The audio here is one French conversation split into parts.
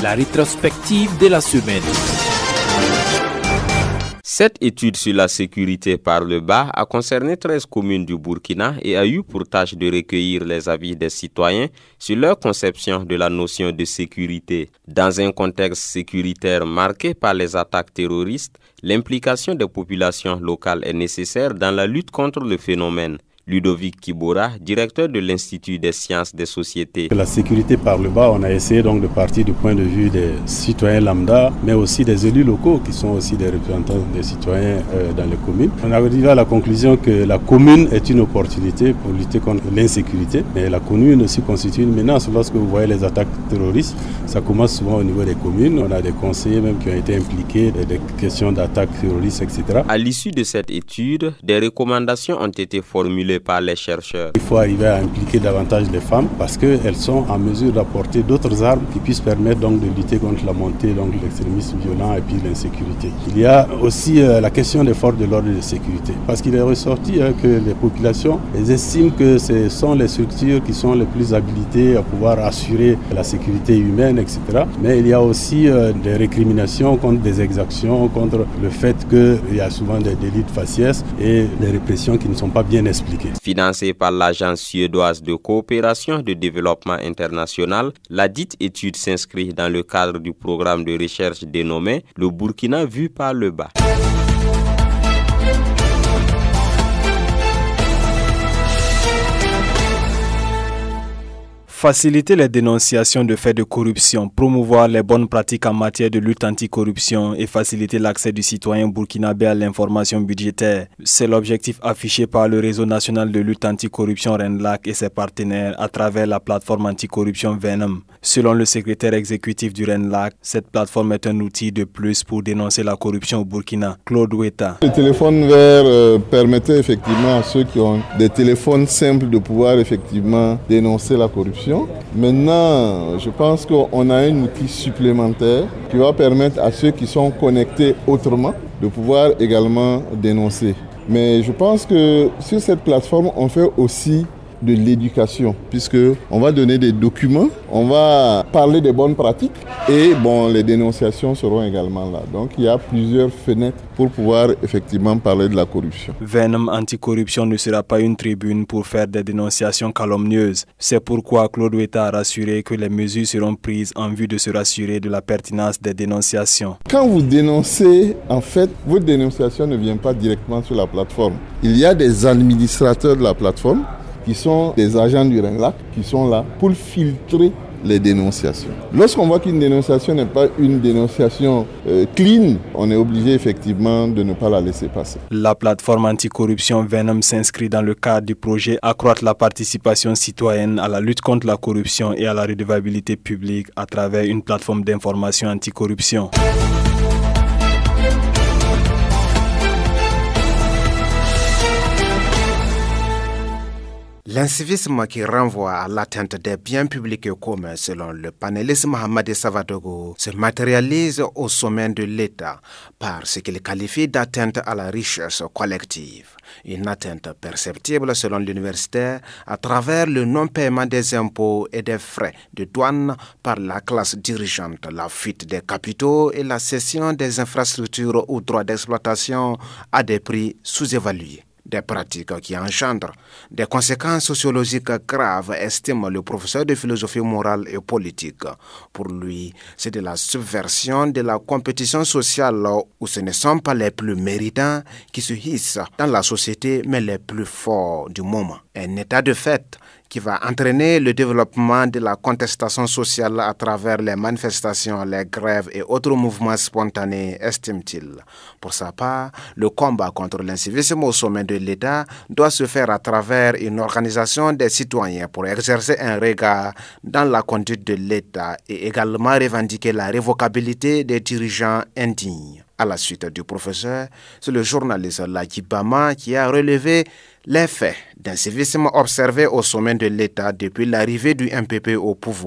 la rétrospective de la semaine. Cette étude sur la sécurité par le bas a concerné 13 communes du Burkina et a eu pour tâche de recueillir les avis des citoyens sur leur conception de la notion de sécurité. Dans un contexte sécuritaire marqué par les attaques terroristes, l'implication des populations locales est nécessaire dans la lutte contre le phénomène. Ludovic Kibora, directeur de l'Institut des sciences des sociétés. La sécurité par le bas, on a essayé donc de partir du point de vue des citoyens lambda, mais aussi des élus locaux qui sont aussi des représentants des citoyens dans les communes. On a arrivé à la conclusion que la commune est une opportunité pour lutter contre l'insécurité, mais la commune aussi constitue une menace. Lorsque vous voyez les attaques terroristes, ça commence souvent au niveau des communes. On a des conseillers même qui ont été impliqués dans des questions d'attaques terroristes, etc. À l'issue de cette étude, des recommandations ont été formulées par les chercheurs. Il faut arriver à impliquer davantage les femmes parce qu'elles sont en mesure d'apporter d'autres armes qui puissent permettre donc de lutter contre la montée de l'extrémisme violent et puis l'insécurité. Il y a aussi la question des forces de l'ordre et de sécurité parce qu'il est ressorti que les populations estiment que ce sont les structures qui sont les plus habilitées à pouvoir assurer la sécurité humaine, etc. Mais il y a aussi des récriminations contre des exactions, contre le fait qu'il y a souvent des délits de faciès et des répressions qui ne sont pas bien expliquées. Financée par l'Agence suédoise de coopération de développement international, la dite étude s'inscrit dans le cadre du programme de recherche dénommé Le Burkina vu par le bas. Faciliter les dénonciations de faits de corruption, promouvoir les bonnes pratiques en matière de lutte anticorruption et faciliter l'accès du citoyen burkinabé à l'information budgétaire. C'est l'objectif affiché par le réseau national de lutte anticorruption RENLAC et ses partenaires à travers la plateforme anticorruption Venom. Selon le secrétaire exécutif du RENLAC, cette plateforme est un outil de plus pour dénoncer la corruption au Burkina. Claude Ouetta. Le téléphone vert permettait effectivement à ceux qui ont des téléphones simples de pouvoir effectivement dénoncer la corruption. Maintenant, je pense qu'on a un outil supplémentaire qui va permettre à ceux qui sont connectés autrement de pouvoir également dénoncer. Mais je pense que sur cette plateforme, on fait aussi de l'éducation, puisque on va donner des documents, on va parler des bonnes pratiques et les dénonciations seront également là. Donc il y a plusieurs fenêtres pour pouvoir effectivement parler de la corruption. Venom Anticorruption ne sera pas une tribune pour faire des dénonciations calomnieuses. C'est pourquoi Claude Ouetta a rassuré que les mesures seront prises en vue de se rassurer de la pertinence des dénonciations. Quand vous dénoncez, en fait, votre dénonciation ne vient pas directement sur la plateforme. Il y a des administrateurs de la plateforme qui sont des agents du RENLAC, qui sont là pour filtrer les dénonciations. Lorsqu'on voit qu'une dénonciation n'est pas une dénonciation clean, on est obligé effectivement de ne pas la laisser passer. La plateforme anticorruption Venom s'inscrit dans le cadre du projet Accroître la participation citoyenne à la lutte contre la corruption et à la redevabilité publique à travers une plateforme d'information anticorruption. L'incivisme qui renvoie à l'atteinte des biens publics et communs selon le panéliste Mohamed Savadogo se matérialise au sommet de l'État par ce qu'il qualifie d'atteinte à la richesse collective. Une atteinte perceptible selon l'universitaire à travers le non-paiement des impôts et des frais de douane par la classe dirigeante, la fuite des capitaux et la cession des infrastructures ou droits d'exploitation à des prix sous-évalués. Des pratiques qui engendrent des conséquences sociologiques graves, estime le professeur de philosophie morale et politique. Pour lui, c'est de la subversion de la compétition sociale où ce ne sont pas les plus méritants qui se hissent dans la société, mais les plus forts du moment. Un état de fait qui va entraîner le développement de la contestation sociale à travers les manifestations, les grèves et autres mouvements spontanés, estime-t-il. Pour sa part, le combat contre l'incivisme au sommet de l'État doit se faire à travers une organisation des citoyens pour exercer un regard dans la conduite de l'État et également revendiquer la révocabilité des dirigeants indignes. À la suite du professeur, c'est le journaliste Laki Bama qui a relevé les faits d'incivisme observé au sommet de l'État depuis l'arrivée du MPP au pouvoir.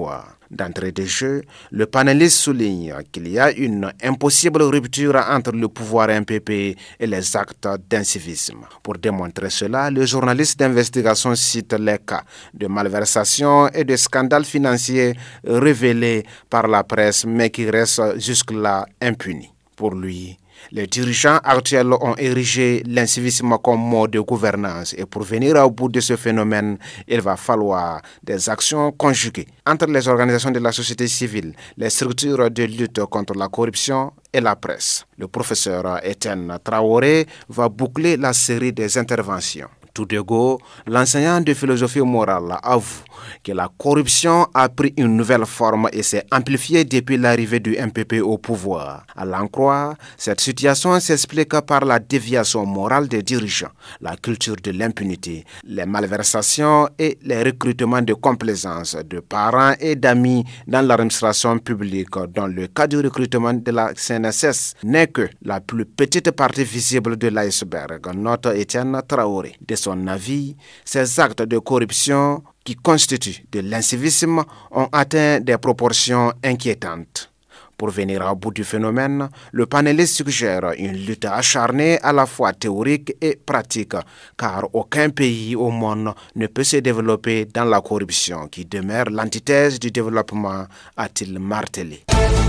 D'entrée de jeu, le panéliste souligne qu'il y a une impossible rupture entre le pouvoir MPP et les actes d'incivisme. Pour démontrer cela, le journaliste d'investigation cite les cas de malversation et de scandales financiers révélés par la presse mais qui restent jusque-là impunis. Pour lui, les dirigeants actuels ont érigé l'incivisme comme mode de gouvernance et pour venir au bout de ce phénomène, il va falloir des actions conjuguées entre les organisations de la société civile, les structures de lutte contre la corruption et la presse. Le professeur Etienne Traoré va boucler la série des interventions. Tout de go, l'enseignant de philosophie morale avoue que la corruption a pris une nouvelle forme et s'est amplifiée depuis l'arrivée du MPP au pouvoir. À l'en croire, cette situation s'explique par la déviation morale des dirigeants, la culture de l'impunité, les malversations et les recrutements de complaisance de parents et d'amis dans l'administration publique, dont le cas du recrutement de la CNSS n'est que la plus petite partie visible de l'iceberg, note Etienne Traoré. De son avis, ces actes de corruption qui constituent de l'incivisme ont atteint des proportions inquiétantes. Pour venir au bout du phénomène, le panéliste suggère une lutte acharnée à la fois théorique et pratique, car aucun pays au monde ne peut se développer dans la corruption, qui demeure l'antithèse du développement, a-t-il martelé.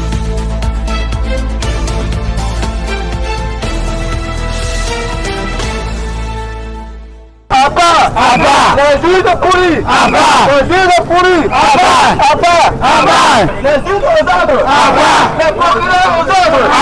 Les juges pourris, les juges pourris, les juges aux ordres, les procureurs aux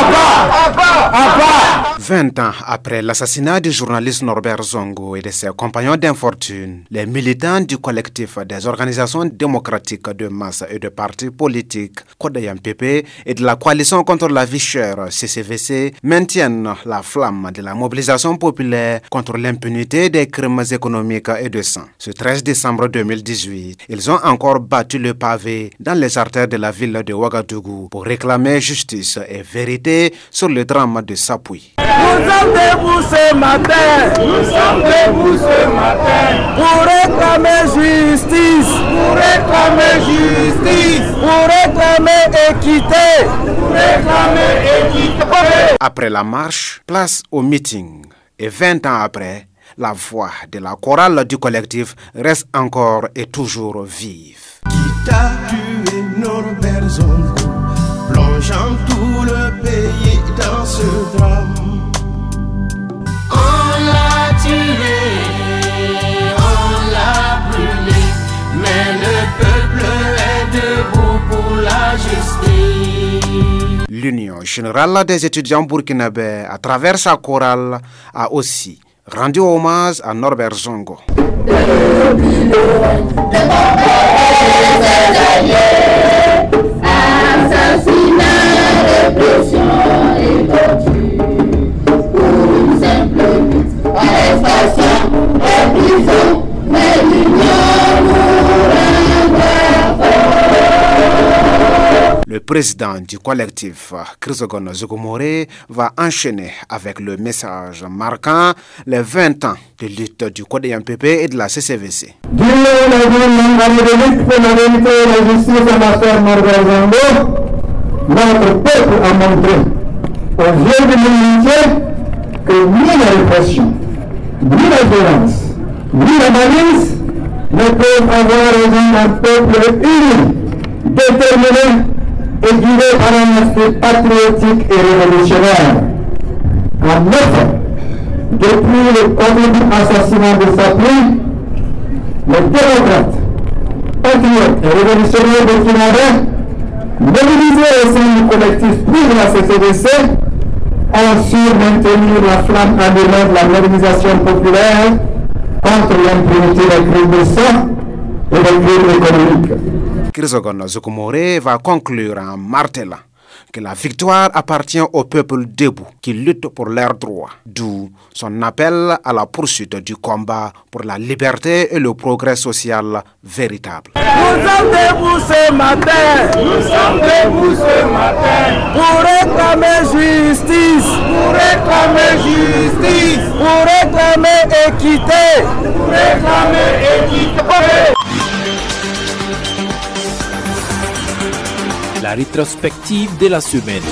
ordres, 20 ans après l'assassinat du journaliste Norbert Zongo et de ses compagnons d'infortune, les militants du collectif des organisations démocratiques de masse et de partis politiques, Kodaya MPP, et de la coalition contre la vie chère, CCVC, maintiennent la flamme de la mobilisation populaire contre l'impunité des crimes économiques et de sang. Ce 13 décembre 2018, ils ont encore battu le pavé dans les artères de la ville de Ouagadougou pour réclamer justice et vérité sur le drame de Sapoui. Nous sommes debout ce matin. Nous sommes debout ce matin. Pour réclamer justice. Pour réclamer justice. Pour réclamer équité. Pour réclamer équité. Après la marche, place au meeting. Et 20 ans après, la voix de la chorale du collectif reste encore et toujours vive. Qui t'a tué Norbert Zongo, plongeant tout le pays dans ce drame. On l'a tué, on l'a brûlé, mais le peuple est debout pour la justice. L'Union générale des étudiants burkinabés, à travers sa chorale, a aussi rendu hommage à Norbert Zongo. Le président du collectif, Chrysogonos Zogomoré, va enchaîner avec le message marquant les 20 ans de lutte du Kodaya MPP et de la CCVC. Notre peuple a montré aux vieux de l'unité que ni la répression, ni la violence, ni la malice ne peuvent avoir raison d'un peuple uni, déterminé et guidé par un esprit patriotique et révolutionnaire. En effet, depuis le horrible assassinat de Sapoui, les démocrates, patriotes et révolutionnaires burkinabés, mobilisés au sein du collectif puis de la CCVC, ont su maintenir la flamme allumée de la mobilisation populaire contre l'impunité des crimes de sang et des crimes économiques. Chrysogonos Zogomoré va conclure en martelant que la victoire appartient au peuple debout qui lutte pour leurs droits, d'où son appel à la poursuite du combat pour la liberté et le progrès social véritable. Nous sommes debout ce matin. Nous sommes debout ce matin. Pour réclamer justice. Pour réclamer justice. Pour réclamer équité. Pour réclamer équité. la rétrospective de la semaine.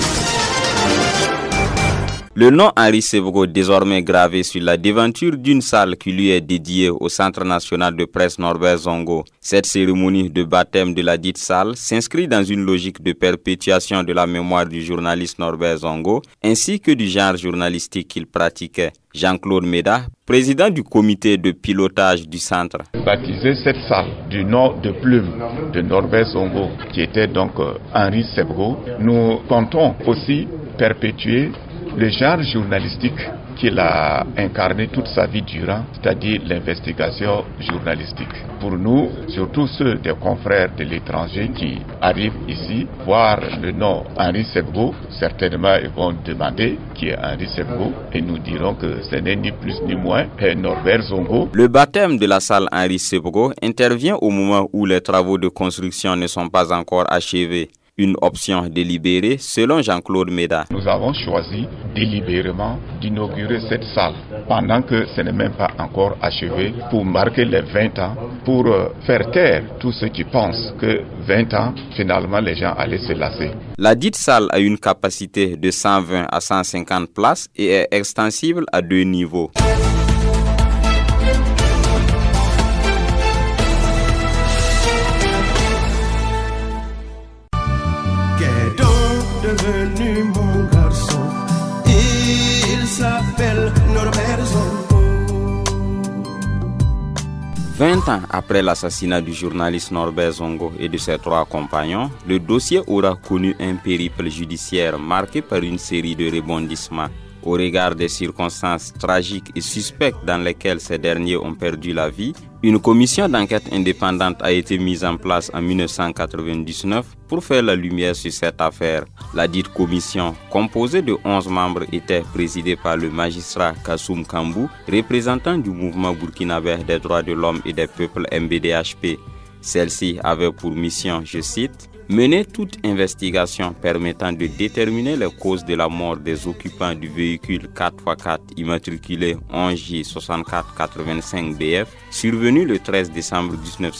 Le nom Henri Severo, désormais gravé sur la devanture d'une salle qui lui est dédiée au Centre national de presse Norbert Zongo. Cette cérémonie de baptême de la dite salle s'inscrit dans une logique de perpétuation de la mémoire du journaliste Norbert Zongo ainsi que du genre journalistique qu'il pratiquait. Jean-Claude Méda, président du comité de pilotage du centre. Baptiser cette salle du nom de plume de Norbert Zongo, qui était donc Henri Severo, nous comptons aussi perpétuer le genre journalistique qu'il a incarné toute sa vie durant, c'est-à-dire l'investigation journalistique. Pour nous, surtout ceux des confrères de l'étranger qui arrivent ici, voir le nom Henri Severo, certainement ils vont demander qui est Henri Severo et nous dirons que ce n'est ni plus ni moins que Norbert Zongo. Le baptême de la salle Henri Severo intervient au moment où les travaux de construction ne sont pas encore achevés. Une option délibérée selon Jean-Claude Méda. Nous avons choisi délibérément d'inaugurer cette salle pendant que ce n'est même pas encore achevé pour marquer les 20 ans, pour faire taire tous ceux qui pensent que 20 ans, finalement les gens allaient se lasser. La dite salle a une capacité de 120 à 150 places et est extensible à 2 niveaux. Devenu mon garçon, il s'appelle Norbert Zongo. 20 ans après l'assassinat du journaliste Norbert Zongo et de ses 3 compagnons, le dossier aura connu un périple judiciaire marqué par une série de rebondissements. Au regard des circonstances tragiques et suspectes dans lesquelles ces derniers ont perdu la vie, une commission d'enquête indépendante a été mise en place en 1999 pour faire la lumière sur cette affaire. La dite commission, composée de 11 membres, était présidée par le magistrat Kassoum Kambou, représentant du mouvement burkinabé des droits de l'homme et des peuples MBDHP. Celle-ci avait pour mission, je cite, mener toute investigation permettant de déterminer les causes de la mort des occupants du véhicule 4x4 immatriculé 11J6485BF survenu le 13 décembre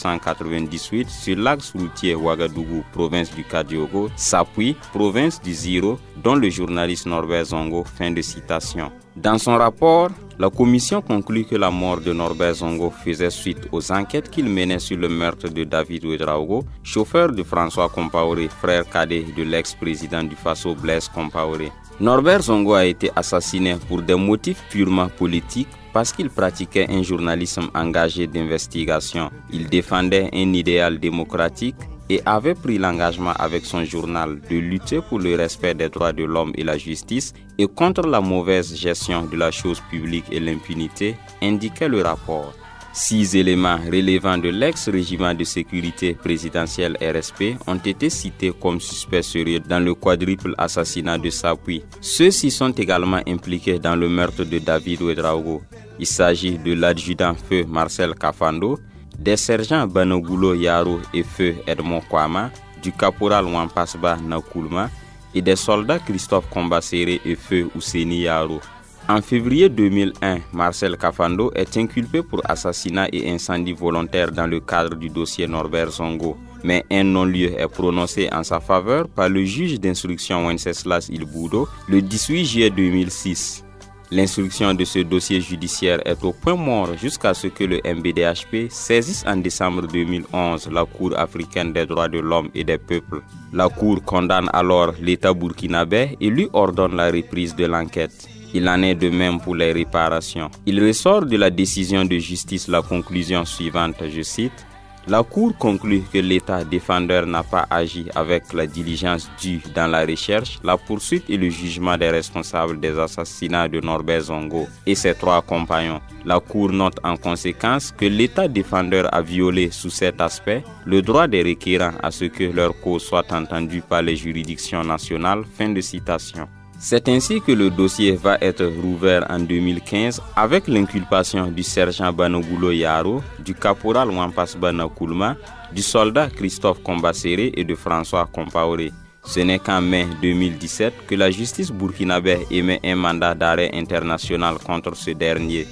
1998 sur l'axe routier Ouagadougou, province du Kadiogo, Sapui, province du Ziro, dont le journaliste Norbert Zongo. Fin de citation. Dans son rapport, la commission conclut que la mort de Norbert Zongo faisait suite aux enquêtes qu'il menait sur le meurtre de David Ouedraogo, chauffeur de François Compaoré, frère cadet de l'ex-président du Faso Blaise Compaoré. Norbert Zongo a été assassiné pour des motifs purement politiques parce qu'il pratiquait un journalisme engagé d'investigation. Il défendait un idéal démocratique et avait pris l'engagement avec son journal de lutter pour le respect des droits de l'homme et la justice et contre la mauvaise gestion de la chose publique et l'impunité, indiquait le rapport. 6 éléments relevant de l'ex-régiment de sécurité présidentielle RSP ont été cités comme suspects sérieux dans le quadruple assassinat de Sapui. Ceux-ci sont également impliqués dans le meurtre de David Ouedraogo. Il s'agit de l'adjudant feu Marcel Kafando, des sergents Banogulo Yaro et feu Edmond Kwama, du caporal Wampasba Nakoulma et des soldats Christophe Kombasséré et feu Ouseni Yaro. En février 2001, Marcel Kafando est inculpé pour assassinat et incendie volontaire dans le cadre du dossier Norbert Zongo. Mais un non-lieu est prononcé en sa faveur par le juge d'instruction Wenceslas Ilboudo le 18 juillet 2006. L'instruction de ce dossier judiciaire est au point mort jusqu'à ce que le MBDHP saisisse en décembre 2011 la Cour africaine des droits de l'homme et des peuples. La Cour condamne alors l'État burkinabé et lui ordonne la reprise de l'enquête. Il en est de même pour les réparations. Il ressort de la décision de justice la conclusion suivante, je cite, « La Cour conclut que l'État défendeur n'a pas agi avec la diligence due dans la recherche, la poursuite et le jugement des responsables des assassinats de Norbert Zongo et ses 3 compagnons. La Cour note en conséquence que l'État défendeur a violé sous cet aspect le droit des requérants à ce que leur cause soit entendue par les juridictions nationales. » Fin de citation. C'est ainsi que le dossier va être rouvert en 2015 avec l'inculpation du sergent Banogulo Yaro, du caporal Wampasba Nakoulma, du soldat Christophe Kombasséré et de François Compaoré. Ce n'est qu'en mai 2017 que la justice burkinabé émet un mandat d'arrêt international contre ce dernier.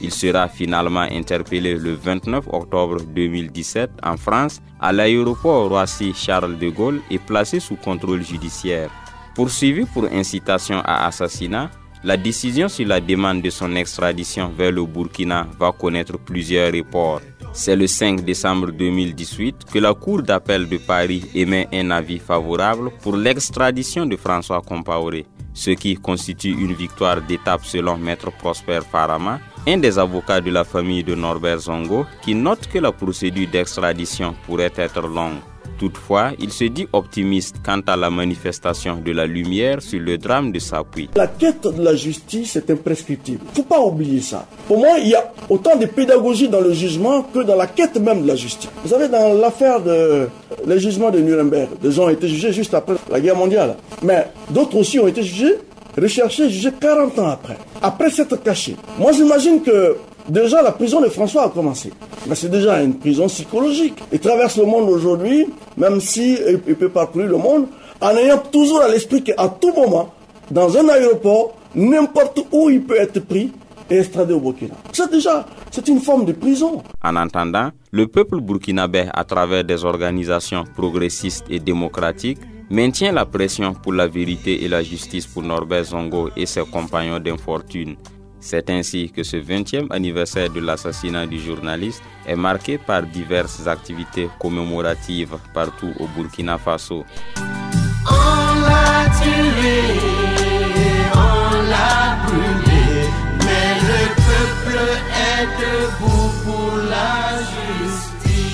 Il sera finalement interpellé le 29 octobre 2017 en France à l'aéroport Roissy-Charles de Gaulle et placé sous contrôle judiciaire. Poursuivi pour incitation à assassinat, la décision sur la demande de son extradition vers le Burkina va connaître plusieurs reports. C'est le 5 décembre 2018 que la Cour d'appel de Paris émet un avis favorable pour l'extradition de François Compaoré, ce qui constitue une victoire d'étape selon Maître Prosper Farama, un des avocats de la famille de Norbert Zongo, qui note que la procédure d'extradition pourrait être longue. Toutefois, il se dit optimiste quant à la manifestation de la lumière sur le drame de Sapuy. La quête de la justice est imprescriptible. Il ne faut pas oublier ça. Pour moi, il y a autant de pédagogie dans le jugement que dans la quête même de la justice. Vous savez, dans l'affaire le jugement de Nuremberg, des gens ont été jugés juste après la guerre mondiale. Mais d'autres aussi ont été jugés, recherchés, jugés 40 ans après s'être cachés. Moi, j'imagine que déjà, la prison de François a commencé. Mais c'est déjà une prison psychologique. Il traverse le monde aujourd'hui, même si il peut parcourir le monde, en ayant toujours à l'esprit qu'à tout moment, dans un aéroport, n'importe où il peut être pris et extradé au Burkina. C'est une forme de prison. En attendant, le peuple burkinabé, à travers des organisations progressistes et démocratiques, maintient la pression pour la vérité et la justice pour Norbert Zongo et ses compagnons d'infortune. C'est ainsi que ce 20e anniversaire de l'assassinat du journaliste est marqué par diverses activités commémoratives partout au Burkina Faso. On l'a tué, on l'a brûlé, mais le peuple est debout pour la justice.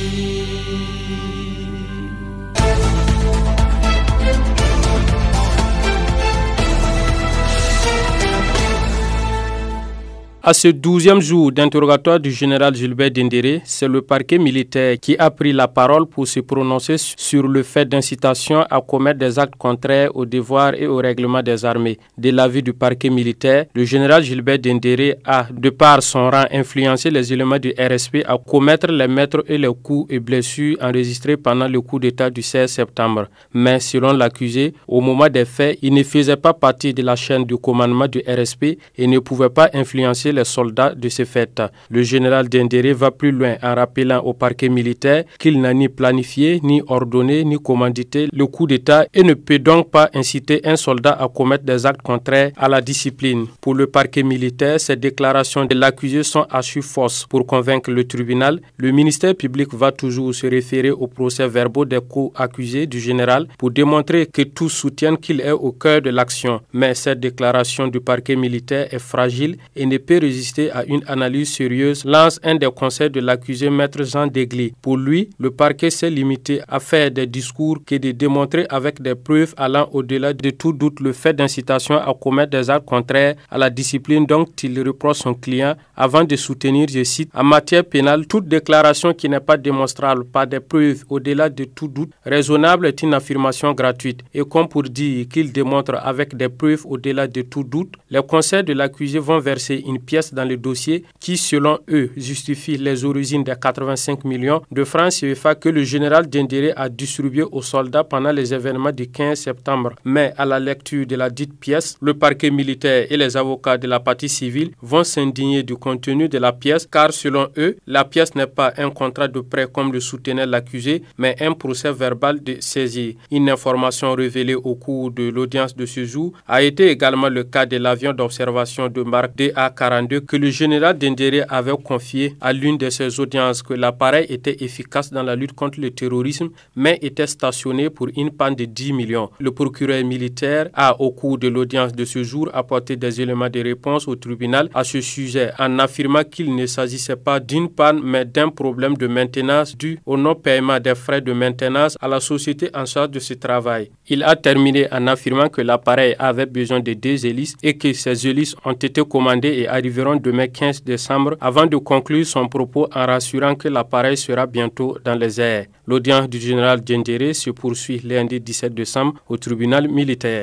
À ce 12e jour d'interrogatoire du général Gilbert Dendéré, c'est le parquet militaire qui a pris la parole pour se prononcer sur le fait d'incitation à commettre des actes contraires aux devoirs et au règlement des armées. De l'avis du parquet militaire, le général Gilbert Dendéré a, de par son rang, influencé les éléments du RSP à commettre les meurtres et les coups et blessures enregistrés pendant le coup d'État du 16 septembre. Mais selon l'accusé, au moment des faits, il ne faisait pas partie de la chaîne du commandement du RSP et ne pouvait pas influencer les soldats de ce fait. Le général Dendéré va plus loin en rappelant au parquet militaire qu'il n'a ni planifié, ni ordonné, ni commandité le coup d'État et ne peut donc pas inciter un soldat à commettre des actes contraires à la discipline. Pour le parquet militaire, ces déclarations de l'accusé sont archi fausses. Pour convaincre le tribunal, le ministère public va toujours se référer aux procès-verbaux des co-accusés du général pour démontrer que tous soutiennent qu'il est au cœur de l'action. Mais cette déclaration du parquet militaire est fragile et ne peut résister à une analyse sérieuse, lance un des conseils de l'accusé maître Jean Degli. Pour lui, le parquet s'est limité à faire des discours que de démontrer avec des preuves allant au-delà de tout doute le fait d'incitation à commettre des actes contraires à la discipline dont il reproche son client avant de soutenir, je cite, en matière pénale, toute déclaration qui n'est pas démonstrable par des preuves au-delà de tout doute raisonnable est une affirmation gratuite. Et comme pour dire qu'il démontre avec des preuves au-delà de tout doute, les conseils de l'accusé vont verser une pièce dans le dossier qui, selon eux, justifie les origines des 85 millions de francs CFA que le général Dendéré a distribué aux soldats pendant les événements du 15 septembre. Mais à la lecture de la dite pièce, le parquet militaire et les avocats de la partie civile vont s'indigner du contenu de la pièce car, selon eux, la pièce n'est pas un contrat de prêt comme le soutenait l'accusé, mais un procès verbal de saisie. Une information révélée au cours de l'audience de ce jour a été également le cas de l'avion d'observation de marque DA-42 que le général Dendéré avait confié à l'une de ses audiences que l'appareil était efficace dans la lutte contre le terrorisme, mais était stationné pour une panne de 10 millions. Le procureur militaire a, au cours de l'audience de ce jour, apporté des éléments de réponse au tribunal à ce sujet, en affirmant qu'il ne s'agissait pas d'une panne, mais d'un problème de maintenance dû au non-paiement des frais de maintenance à la société en charge de ce travail. Il a terminé en affirmant que l'appareil avait besoin de 2 hélices et que ces hélices ont été commandées et arriveront demain 15 décembre avant de conclure son propos en rassurant que l'appareil sera bientôt dans les airs. L'audience du général Dendéré se poursuit lundi 17 décembre au tribunal militaire.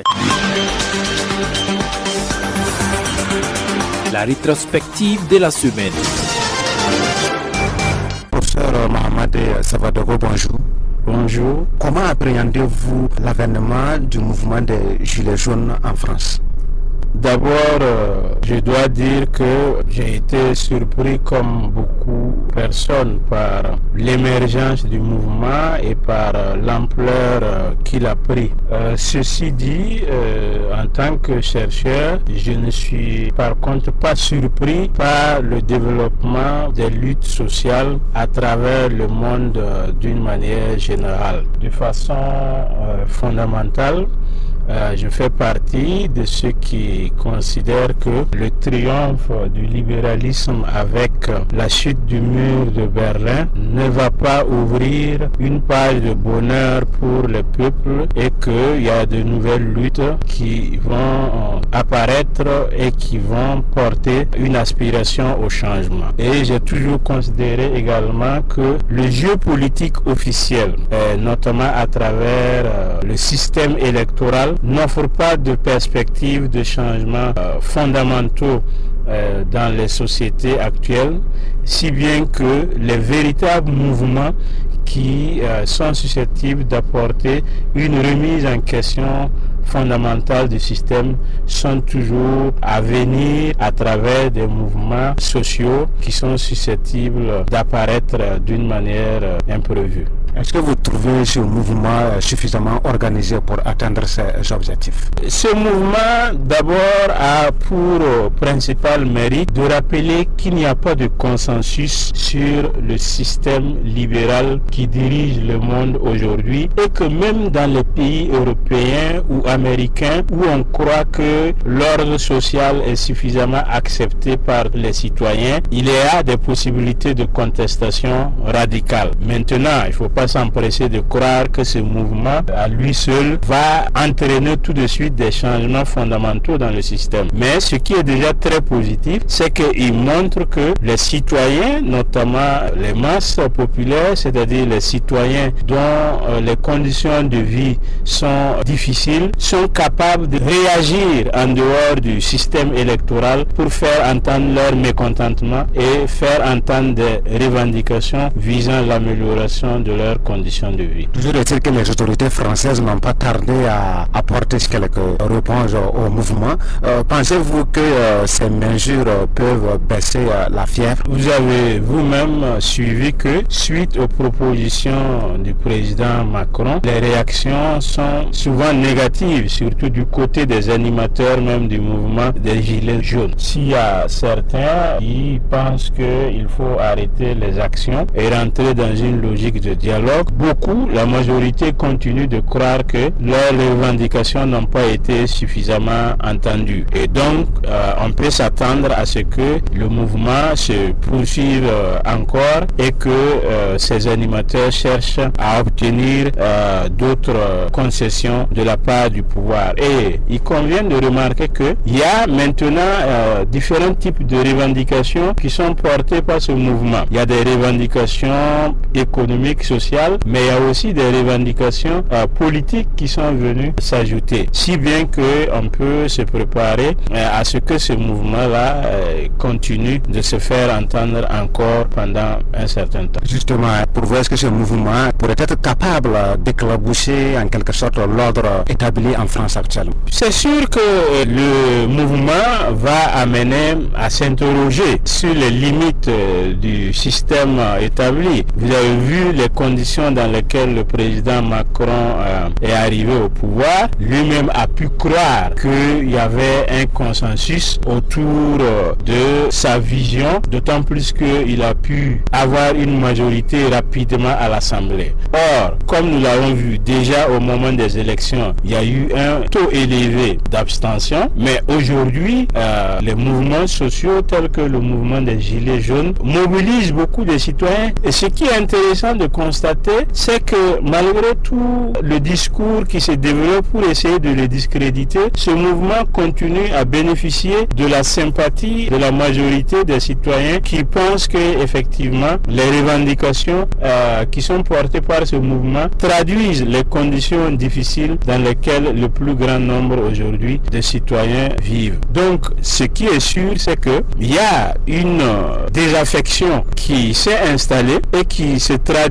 La rétrospective de la semaine. Professeur Mohamed Savadogo, bonjour. Bonjour. Comment appréhendez-vous l'avènement du mouvement des Gilets jaunes en France? D'abord, je dois dire que j'ai été surpris comme beaucoup de personnes par l'émergence du mouvement et par l'ampleur qu'il a pris. Ceci dit, en tant que chercheur, je ne suis par contre pas surpris par le développement des luttes sociales à travers le monde d'une manière générale. De façon fondamentale, je fais partie de ceux qui considèrent que le triomphe du libéralisme avec la chute du mur de Berlin ne va pas ouvrir une page de bonheur pour le peuple et qu'il y a de nouvelles luttes qui vont apparaître et qui vont porter une aspiration au changement. Et j'ai toujours considéré également que le jeu politique officiel, notamment à travers le système électoral, n'offre pas de perspective de changements fondamentaux dans les sociétés actuelles, si bien que les véritables mouvements qui sont susceptibles d'apporter une remise en question fondamentale du système sont toujours à venir à travers des mouvements sociaux qui sont susceptibles d'apparaître d'une manière imprévue. Est-ce que vous trouvez ce mouvement suffisamment organisé pour atteindre ces objectifs? Ce mouvement, d'abord, a pour principal mérite de rappeler qu'il n'y a pas de consensus sur le système libéral qui dirige le monde aujourd'hui et que même dans les pays européens ou américains où on croit que l'ordre social est suffisamment accepté par les citoyens, il y a des possibilités de contestation radicale. Maintenant, il ne faut pas s'empresser de croire que ce mouvement à lui seul va entraîner tout de suite des changements fondamentaux dans le système. Mais ce qui est déjà très positif, c'est qu'il montre que les citoyens, notamment les masses populaires, c'est-à-dire les citoyens dont les conditions de vie sont difficiles, sont capables de réagir en dehors du système électoral pour faire entendre leur mécontentement et faire entendre des revendications visant l'amélioration de leurs conditions de vie. Toujours est-il que les autorités françaises n'ont pas tardé à apporter quelques réponses au mouvement. Pensez-vous que ces mesures peuvent baisser la fièvre? Vous avez vous-même suivi que suite aux propositions du président Macron, les réactions sont souvent négatives, surtout du côté des animateurs même du mouvement des Gilets jaunes. S'il y a certains qui pensent qu'il faut arrêter les actions et rentrer dans une logique de dialogue, beaucoup, la majorité continue de croire que leurs revendications n'ont pas été suffisamment entendues. Et donc, on peut s'attendre à ce que le mouvement se poursuive encore et que ces animateurs cherchent à obtenir d'autres concessions de la part du pouvoir. Et il convient de remarquer qu'il y a maintenant différents types de revendications qui sont portées par ce mouvement. Il y a des revendications économiques, sociales, mais il y a aussi des revendications politiques qui sont venues s'ajouter. Si bien qu'on peut se préparer à ce que ce mouvement-là continue de se faire entendre encore pendant un certain temps. Justement, pour voir est-ce que ce mouvement pourrait être capable d'éclaboucher en quelque sorte l'ordre établi en France actuellement? C'est sûr que le mouvement va amener à s'interroger sur les limites du système établi. Vous avez vu les conditions dans lesquelles le président Macron est arrivé au pouvoir. Lui-même a pu croire qu'il y avait un consensus autour de sa vision, d'autant plus qu'il a pu avoir une majorité rapidement à l'Assemblée. Or, comme nous l'avons vu déjà au moment des élections, il y a eu un taux élevé d'abstention, mais aujourd'hui, les mouvements sociaux tels que le mouvement des Gilets jaunes mobilisent beaucoup de citoyens. Et ce qui est intéressant de constater, c'est que malgré tout le discours qui se développe pour essayer de le discréditer, ce mouvement continue à bénéficier de la sympathie de la majorité des citoyens qui pensent que effectivement les revendications qui sont portées par ce mouvement traduisent les conditions difficiles dans lesquelles le plus grand nombre aujourd'hui de citoyens vivent. Donc ce qui est sûr, c'est que il y a une désaffection qui s'est installée et qui se traduit par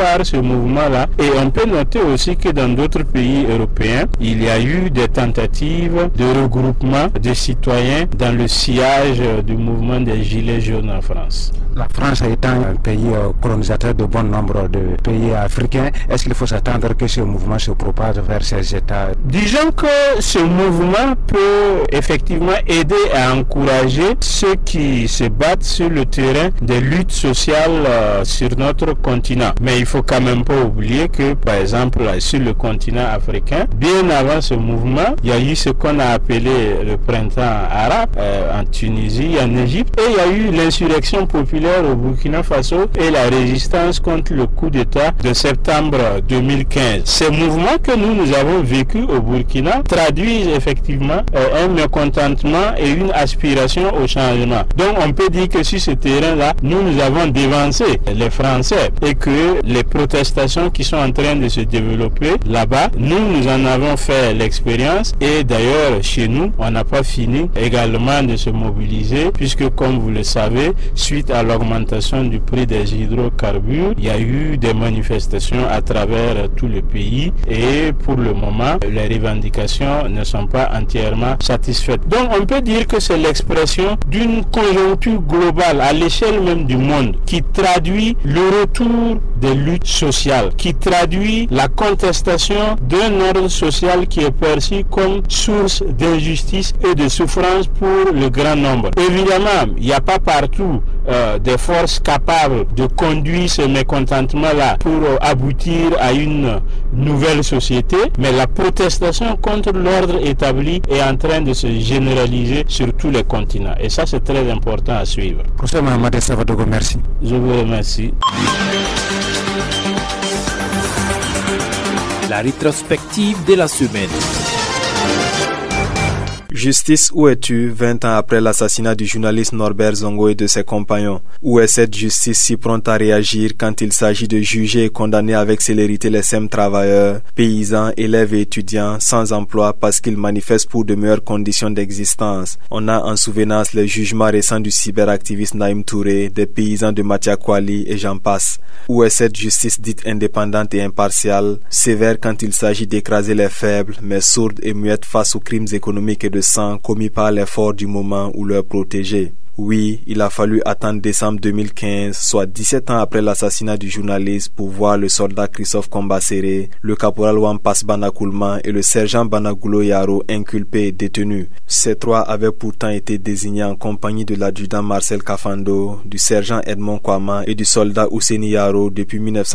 par ce mouvement-là. Et on peut noter aussi que dans d'autres pays européens, il y a eu des tentatives de regroupement des citoyens dans le sillage du mouvement des Gilets jaunes en France. La France étant un pays colonisateur de bon nombre de pays africains, est-ce qu'il faut s'attendre que ce mouvement se propage vers ces États? Disons que ce mouvement peut effectivement aider à encourager ceux qui se battent sur le terrain des luttes sociales sur notre continent. Mais il faut quand même pas oublier que, par exemple, sur le continent africain, bien avant ce mouvement, il y a eu ce qu'on a appelé le printemps arabe en Tunisie, en Égypte, et il y a eu l'insurrection populaire au Burkina Faso et la résistance contre le coup d'État de septembre 2015. Ces mouvements que nous avons vécus au Burkina traduisent effectivement un mécontentement et une aspiration au changement. Donc on peut dire que sur ce terrain-là, nous avons dévancé les Français et que les protestations qui sont en train de se développer là-bas, nous en avons fait l'expérience et d'ailleurs chez nous, on n'a pas fini également de se mobiliser puisque comme vous le savez, suite à l'augmentation du prix des hydrocarbures, il y a eu des manifestations à travers tout le pays et pour le moment, les revendications ne sont pas entièrement satisfaites. Donc on peut dire que c'est l'expression d'une conjoncture globale à l'échelle même du monde qui traduit le retour des luttes sociales, qui traduit la contestation d'un ordre social qui est perçu comme source d'injustice et de souffrance pour le grand nombre. Évidemment, il n'y a pas partout des forces capables de conduire ce mécontentement-là pour aboutir à une nouvelle société, mais la protestation contre l'ordre établi est en train de se généraliser sur tous les continents. Et ça, c'est très important à suivre. Professeur Mohamed Savadogo, merci. Je vous remercie. La rétrospective de la semaine. Justice, où es-tu 20 ans après l'assassinat du journaliste Norbert Zongo et de ses compagnons? Où est cette justice si prompte à réagir quand il s'agit de juger et condamner avec célérité les SEM travailleurs, paysans, élèves et étudiants sans emploi parce qu'ils manifestent pour de meilleures conditions d'existence? On a en souvenance les jugements récents du cyberactiviste Naïm Touré, des paysans de Matiakwali et j'en passe. Où est cette justice dite indépendante et impartiale, sévère quand il s'agit d'écraser les faibles, mais sourde et muette face aux crimes économiques et de sang commis par les forts du moment ou leurs protégés? Oui, il a fallu attendre décembre 2015, soit 17 ans après l'assassinat du journaliste, pour voir le soldat Christophe Kombasséré, le caporal Wampas Banakoulman et le sergent Banagulo Yaro inculpés et détenus. Ces trois avaient pourtant été désignés en compagnie de l'adjudant Marcel Kafando, du sergent Edmond Kwama et du soldat Ouseni Yaro depuis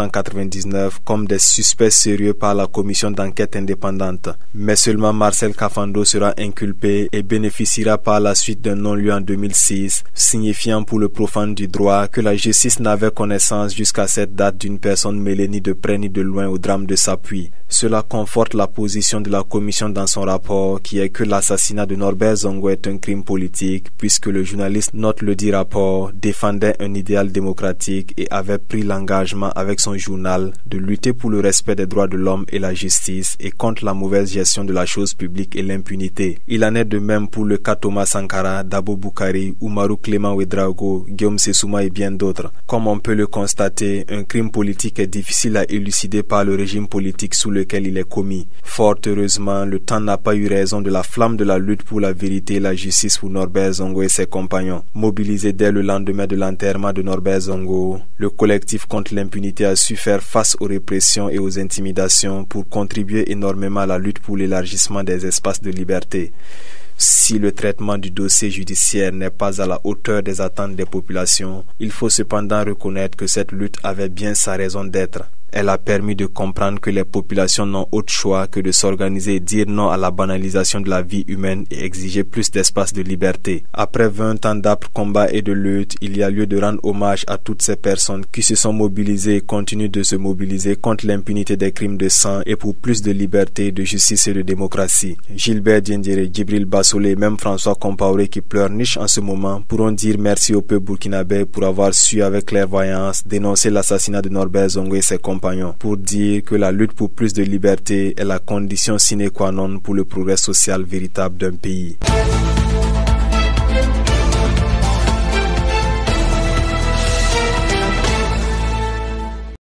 1999 comme des suspects sérieux par la commission d'enquête indépendante. Mais seulement Marcel Kafando sera inculpé et bénéficiera par la suite d'un non-lieu en 2006, signifiant pour le profane du droit que la justice n'avait connaissance jusqu'à cette date d'une personne mêlée ni de près ni de loin au drame de Sapuy. Cela conforte la position de la commission dans son rapport qui est que l'assassinat de Norbert Zongo est un crime politique puisque le journaliste, note le dit rapport, défendait un idéal démocratique et avait pris l'engagement avec son journal de lutter pour le respect des droits de l'homme et la justice et contre la mauvaise gestion de la chose publique et l'impunité. Il en est de même pour le cas Thomas Sankara, Dabo Boukari, Oumarou Clément Ouedraogo, Guillaume Sessouma et bien d'autres. Comme on peut le constater, un crime politique est difficile à élucider par le régime politique sous lequel il est commis. Fort heureusement, le temps n'a pas eu raison de la flamme de la lutte pour la vérité et la justice pour Norbert Zongo et ses compagnons. Mobilisé dès le lendemain de l'enterrement de Norbert Zongo, le collectif contre l'impunité a su faire face aux répressions et aux intimidations pour contribuer énormément à la lutte pour l'élargissement des espaces de liberté. Si le traitement du dossier judiciaire n'est pas à la hauteur des attentes des populations, il faut cependant reconnaître que cette lutte avait bien sa raison d'être. Elle a permis de comprendre que les populations n'ont autre choix que de s'organiser et dire non à la banalisation de la vie humaine et exiger plus d'espace de liberté. Après 20 ans d'âpres combats et de luttes, il y a lieu de rendre hommage à toutes ces personnes qui se sont mobilisées et continuent de se mobiliser contre l'impunité des crimes de sang et pour plus de liberté, de justice et de démocratie. Gilbert Diendéré, Djibril Bassolé et même François Compaoré qui pleurnichent en ce moment pourront dire merci au peuple burkinabé pour avoir su avec clairvoyance dénoncer l'assassinat de Norbert Zongo et ses compagnons, pour dire que la lutte pour plus de liberté est la condition sine qua non pour le progrès social véritable d'un pays.